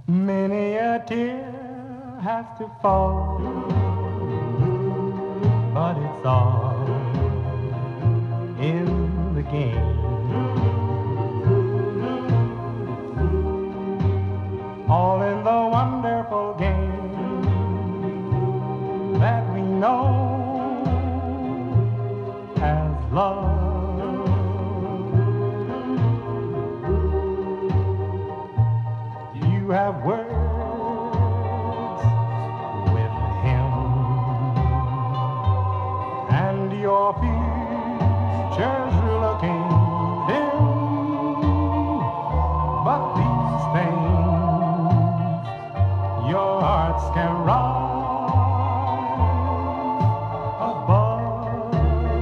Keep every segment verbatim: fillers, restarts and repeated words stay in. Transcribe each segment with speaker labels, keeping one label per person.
Speaker 1: Many a tear has to fall, but it's all in the game. All in the wonderful game that we know as love. You have words with him, and your future's looking dim, but these things your hearts can rise above.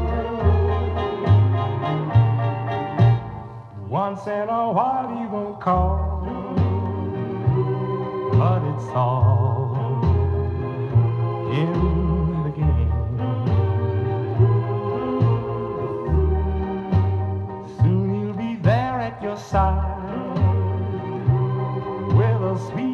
Speaker 1: Once in a while you won't call, but it's all in the game. Soon you'll be there at your side with a sweet